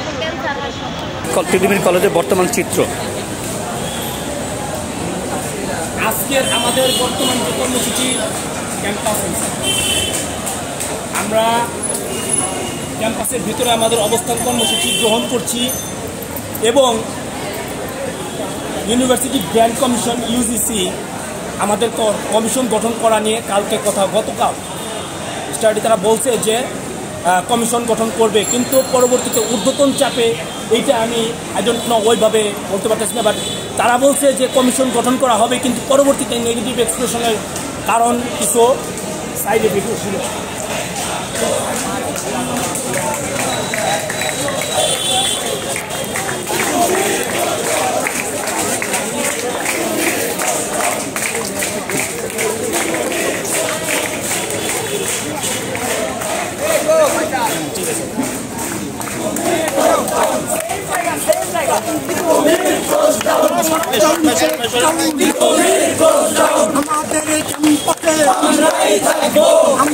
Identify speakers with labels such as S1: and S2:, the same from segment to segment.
S1: তিতুমির কলেজের বর্তমান চিত্র।
S2: আজকের আমাদের বর্তমান যে কর্মসূচি ক্যাম্পাস, আমরা ক্যাম্পাসের ভিতরে আমাদের অবস্থান কর্মসূচি গ্রহণ করছি এবং ইউনিভার্সিটি গ্র্যান্ট কমিশন ইউজিসি আমাদের কমিশন গঠন করা নিয়ে গতকাল স্টাডি তারা বলছে যে কমিশন গঠন করবে, কিন্তু পরবর্তীতে ঊর্ধ্বতন চাপে এইটা আমি আই ডোন্ট নো ওইভাবে বলতে পারতেছি না, বাট তারা বলছে যে কমিশন গঠন করা হবে, কিন্তু পরবর্তীতে নেগেটিভ এক্সপ্রেশনের কারণ কিছু সাইড এফেক্ট ছিল।
S3: আমাদের ক্যাম্পাসে আমরাই থাকবো,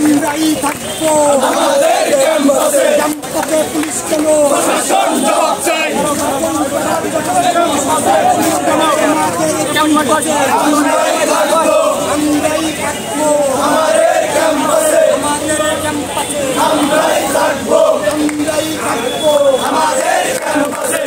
S3: আমাদের ক্যাম্পাসে পুলিশ কেন, প্রশাসন জবাব চাই, আমাদের ক্যাম্পাসে আমরাই থাকবো, আমাদের ক্যাম্পাসে আমরাই থাকবো, আমাদের ক্যাম্পাসে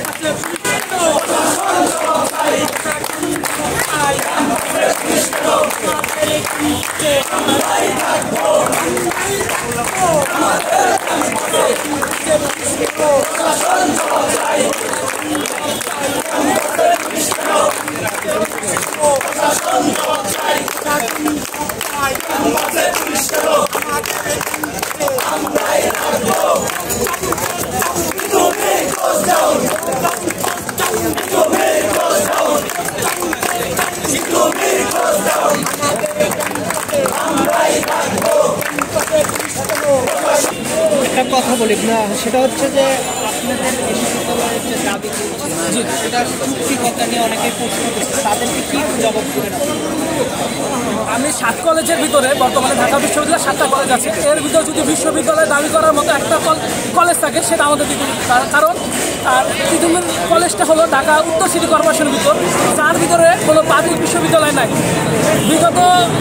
S4: একটা কথা বলি না, সেটা হচ্ছে যে আপনাদের বিশ্ববিদ্যালয়ের যে দাবি সেটা চুক্তিকতা নিয়ে অনেকেই প্রশ্ন করছে, তাদেরকে কি জবাব দেবেন?
S2: আমি 7 কলেজের ভিতরে বর্তমানে ঢাকা বিশ্ববিদ্যালয়ের 7টা কলেজ আছে, এর ভিতরে যদি বিশ্ববিদ্যালয়ে দাবি করার মতো একটা কলেজ থাকে সেটা আমাদের তিতুমির, কারণ আর তিতুমির কলেজটা হলো ঢাকা উত্তর সিটি কর্পোরেশনের ভিতর, যার ভিতরে কোনো পাবলিক বিশ্ববিদ্যালয় নাই। বিগত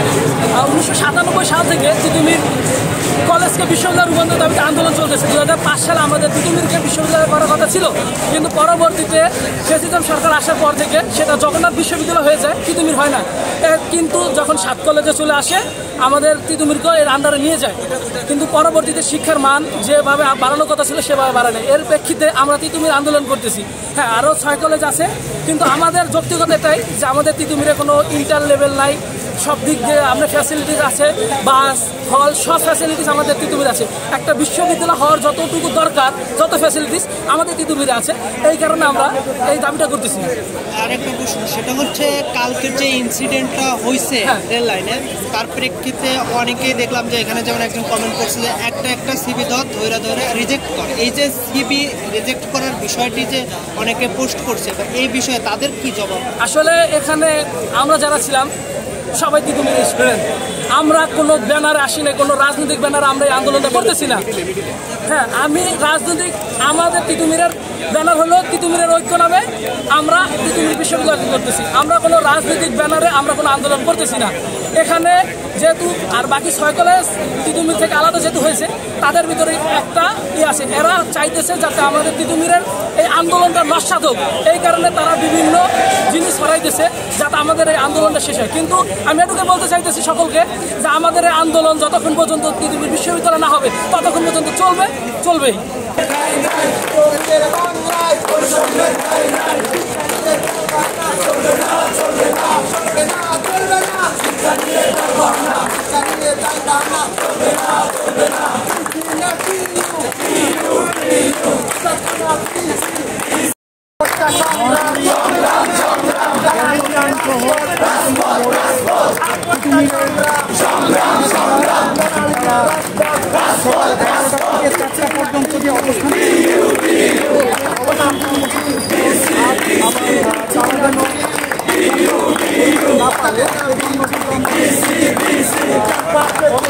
S2: 1997 সাল থেকে তিতুমির কলেজকে বিশ্ববিদ্যালয় রূপান্তর দাবিতে আন্দোলন চলতেছে। 2005 সালে আমাদের তিতুমিরকে বিশ্ববিদ্যালয় করার কথা ছিল, কিন্তু পরবর্তীতে ফ্যাসিজম সরকার আসার পর থেকে সেটা জগন্নাথ বিশ্ববিদ্যালয় হয়ে যায়, তিতুমির হয় না। কিন্তু যখন 7 কলেজে চলে আসে আমাদের তিতুমিরকে এর আন্ডারে নিয়ে যায়, কিন্তু পরবর্তীতে শিক্ষার মান যেভাবে বাড়ানোর কথা ছিল সেভাবে বাড়ানো, এর প্রেক্ষিতে আমরা তিতুমির আন্দোলন করতেছি। হ্যাঁ, আরও 6 কলেজ আছে, কিন্তু আমাদের যৌক্তিকতা এটাই যে আমাদের তিতুমিরে কোনো ইন্টার লেভেল নাই, সব দিক দিয়ে আপনার ফ্যাসিলিটিস আছে, বাস হল সব ফ্যাসিলিটিস আমাদের তিতুমিরে আছে। একটা বিশ্ববিদ্যালয় হওয়ার যতটুকু দরকার, যত ফ্যাসিলিটিস আমাদের তিতুমিরে আছে, এই কারণে আমরা এই দাবিটা করতেছি।
S4: আরেকটা প্রশ্ন, সেটা হচ্ছে কালকের যে ইনসিডেন্টটা হয়েছে রেল লাইনে, তার প্রেক্ষিতে অনেকেই দেখলাম যে এখানে যেমন একজন কমেন্ট করছে যে একটা সিবি ধরে রিজেক্ট করে, এই যে সিবি রিজেক্ট করার বিষয়টি যে অনেকে পোস্ট করছে, এই বিষয়ে তাদের কি জবাব?
S2: আসলে এখানে আমরা যারা ছিলাম সবাই তিতুমির স্টুডেন্ট, আমরা কোনো ব্যানারে আসি না, কোনো রাজনৈতিক ব্যানারে আমরা এই আন্দোলনটা করতেছি না। হ্যাঁ, আমি রাজনৈতিক আমাদের তিতুমিরের ব্যানার হলো তিতুমিরের ঐক্য নামে আমরা তিতুমির বিশ্ববিদ্যালয় করতেছি, আমরা কোনো রাজনৈতিক ব্যানারে আমরা কোনো আন্দোলন করতেছি না। এখানে যেহেতু আর বাকি 6 কলেজ তিতুমির থেকে আলাদা যেহেতু হয়েছে, তাদের ভিতরে একটা আছে, এরা চাইতেছে যাতে আমাদের তিতুমিরের এই আন্দোলনটা নস্যাৎ হোক, এই কারণে তারা বিভিন্ন জিনিস ছড়াইতেছে যাতে আমাদের এই আন্দোলনটা শেষ হয়। কিন্তু আমি এটুকু বলতে চাইতেছি সকলকে যে আমাদের এই আন্দোলন যতক্ষণ পর্যন্ত তিতুমির বিশ্ববিদ্যালয় না হবে ততক্ষণ পর্যন্ত চলবেই।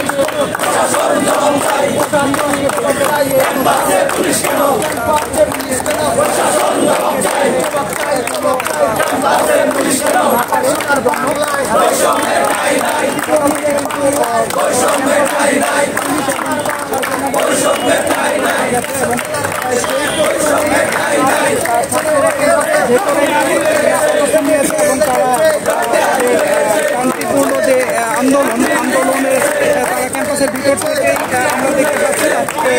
S3: Pulis শান্তিপূর্ণ যে আন্দোলনে তারা ক্যাম্পাসের ভিতর থেকেই আমরা দেখতে পাচ্ছি আজকে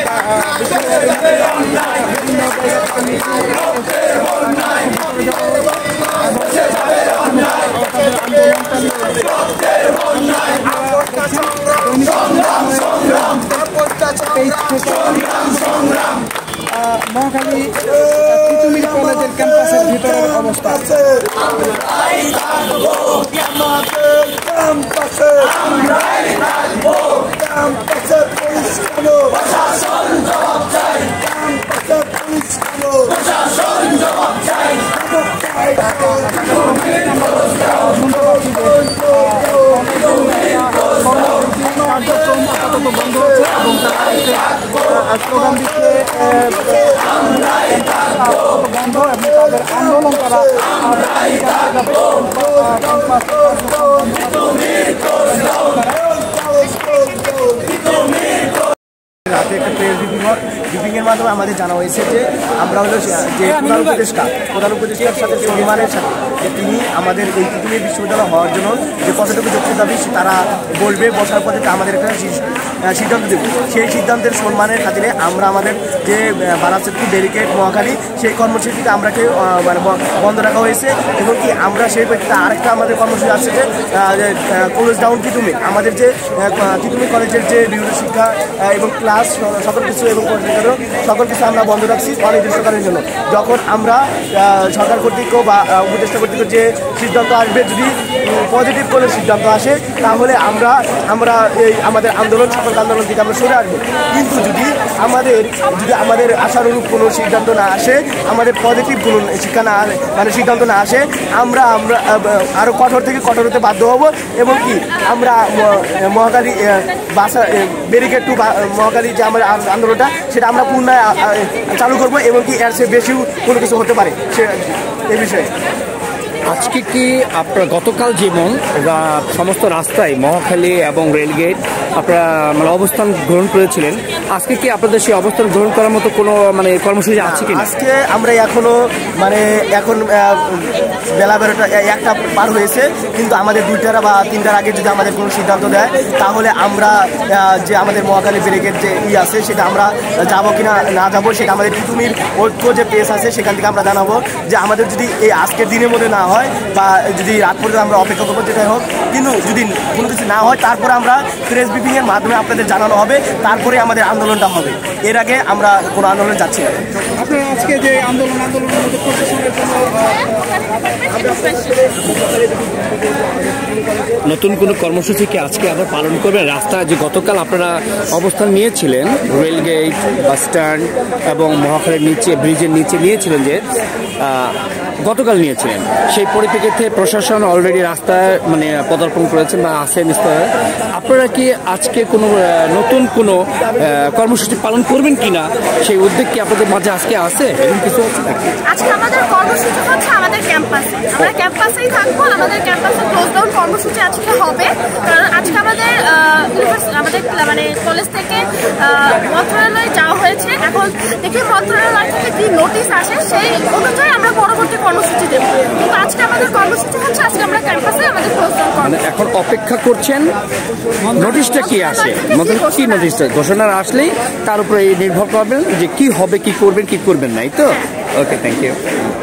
S3: মহাখালী তিতুমির কলেজের ক্যাম্পাসের ভিতরের অবস্থা। কার্যক্রম আপাতত বন্ধ হচ্ছে এবং স্লোগান দিচ্ছে বন্ধ এবং তাদের আন্দোলন করা
S5: রাতে একটা প্রেস ব্রিফিংয়ের মাধ্যমে আমাদের জানা হয়েছে যে আমরা হলো যে প্রধান উপদেষ্টার সাথে সন্মানের সাথে যে তিনি আমাদের এই তিতুমির বিশ্ববিদ্যালয় হওয়ার জন্য যে কতটুকু যুক্তি দাবি তারা বলবে বসার পথে আমাদের একটা সিদ্ধান্ত দেব। সেই সিদ্ধান্তের সম্মানের খাতিরে আমরা আমাদের যে বারাসেতু ব্যারিকেড মহাখালী সেই কর্মসূচিটা আমরাকে মানে বন্ধ রাখা হয়েছে এবং কি আমরা সেই প্রেক্ষিতে আরেকটা আমাদের কর্মসূচি আছে যে ক্লোজ ডাউন তিতুমি আমাদের যে তিতুমি কলেজের যে বিভিন্ন শিক্ষা এবং ক্লাস সকল কিছু এবং সকল কিছু আমরা বন্ধ রাখছি অনির্দিষ্টকালের জন্য। যখন আমরা সরকার কর্তৃক বা উপদেষ্টা কর্তৃক যে সিদ্ধান্ত আসবে যদি পজিটিভ কোনো সিদ্ধান্ত আসে তাহলে আমরা এই আমাদের আন্দোলন সকল আন্দোলন থেকে আমরা সরে আসবো। কিন্তু যদি আমাদের আশানুরূপ কোনো সিদ্ধান্ত না আসে, আমাদের পজিটিভ কোনো শিক্ষা না মানে সিদ্ধান্ত না আসে, আমরা আরও কঠোর থেকে কঠোর হতে বাধ্য হব এবং কি আমরা মহাখালী বাসা ব্যারিকেড টু মহাখালী যে আমাদের আন্দোলনটা সেটা আমরা পুনরায় চালু করবো এবং কি এর চেয়ে বেশিও কোনো কিছু হতে পারে সে এই বিষয়ে।
S1: আজকে কি আপনারা গতকাল যেমন সমস্ত রাস্তায় মহাখালী এবং রেলগেট আপনারা মানে অবস্থান গ্রহণ করেছিলেন, আজকে কি আপনাদের সেই অবস্থান গ্রহণ করার মতো কোনো মানে কর্মসূচি আছে কি?
S5: আজকে আমরা এখনো মানে এখন বেলা 1টা পার হয়েছে, কিন্তু আমাদের 2টা বা 3টার আগে যদি আমাদের কোনো সিদ্ধান্ত দেয় তাহলে আমরা যে আমাদের মহাখালী ব্যারিকেড যে আছে সেটা আমরা যাবো কিনা না যাবো সেটা আমাদের তিতুমির ঐক্য যে পেজ আছে সেখান থেকে আমরা জানাবো যে আমাদের যদি এই আজকের দিনের মধ্যে না হয় বা যদি রাত পর্যন্ত আমরা অপেক্ষা করবো যেটাই হোক, কিন্তু যদি কোনো কিছু না হয় তারপরে আমরা প্রেস ব্রিফিংয়ের মাধ্যমে আপনাদের জানানো হবে, তারপরে আমাদের আন্দোলনটা হবে। এর আগে আমরা কোনো আন্দোলনে যাচ্ছি না।
S3: আপনারা আজকে যে আন্দোলনের মধ্যে প্রশাসনের
S1: নতুন কোনো কর্মসূচি কি আজকে আবার পালন করবেন? রাস্তায় যে গতকাল আপনারা অবস্থান নিয়েছিলেন রেলগেট, বাস স্ট্যান্ড এবং মহাখালীর নিচে ব্রিজের নিচে নিয়েছিলেন, যে গতকাল নিয়েছিলেন, সেই পরিপ্রেক্ষিতে প্রশাসন অলরেডি রাস্তায় মানে পদার্পণ করেছেন বা আছেন স্তরে। আপনারা কি আজকে কোনো নতুন কোনো কর্মসূচি পালন করবেন কিনা সেই উদ্যোগ কি আপনাদের মাঝে আজকে আছে? এরকম কিছু
S6: আজকে আমাদের কর্মসূচি হচ্ছে আমাদের ক্যাম্পাসে, আমরা ক্যাম্পাসেই থাকবো। আমাদের ক্যাম্পাসে ক্লোজ ডাউন কর্মসূচি আজকে হবে, কারণ আজকে আমাদের মানে কলেজ থেকে মন্ত্রণালয়ে যাওয়া হয়েছে। এখন দেখি মন্ত্রণালয় থেকে কি নোটিশ আসে সেই অনুযায়ী আমরা পরবর্তী কর্মসূচি দেবো, কিন্তু আজকে আমাদের কর্মসূচি হচ্ছে আজকে আমরা ক্যাম্পাসে আমাদের ক্লোজ ডাউন
S1: মানে এখন অপেক্ষা করছেন নোটিশটা কি আসে, কি নোটিশটা ঘোষণা আসলেই তার উপরে নির্ভর করবেন যে কি হবে, কি করবেন, কি করবেন নাই তো। Okay, thank you.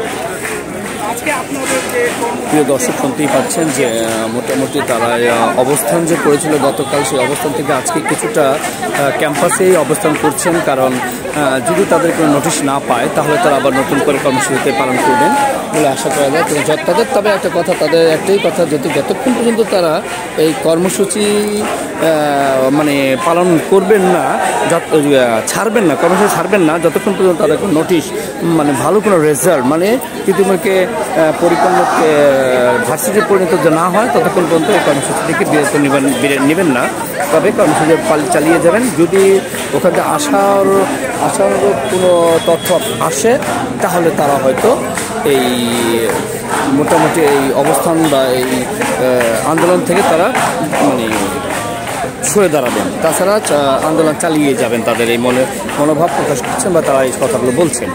S1: প্রিয় দর্শক, শুনতেই পাচ্ছেন যে মোটামুটি তারা অবস্থান যে করেছিল গতকাল, সেই অবস্থান থেকে আজকে কিছুটা ক্যাম্পাসেই অবস্থান করছেন, কারণ যদি তাদের কোনো নোটিশ না পায় তাহলে তারা আবার নতুন করে কর্মসূচিতে পালন করবেন বলে আশা করা যায়। তাদের তবে একটা কথা, তাদের একটাই কথা, যতক্ষণ পর্যন্ত তারা এই কর্মসূচি মানে পালন করবেন না, ছাড়বেন না, কর্মসূচি ছাড়বেন না যতক্ষণ পর্যন্ত তাদের কোনো নোটিশ মানে ভালো কোনো রেজাল্ট মানে তিতুমিরকে পরিপূর্ণ ভার্সিটি পরিণত না হয় ততক্ষণ পর্যন্ত এই কর্মসূচি থেকে বিরত নেবেন না। থাকবে, কর্মসূচি চালিয়ে যাবেন। যদি ওখান থেকে আসার কোনো তথ্য আসে তাহলে তারা হয়তো এই মোটামুটি এই অবস্থান বা এই আন্দোলন থেকে তারা মানে সরে দাঁড়াবেন। তাছাড়া আন্দোলন চালিয়ে যাবেন, তাদের এই মনোভাব প্রকাশ করছেন বা তারা এই কথাগুলো বলছেন।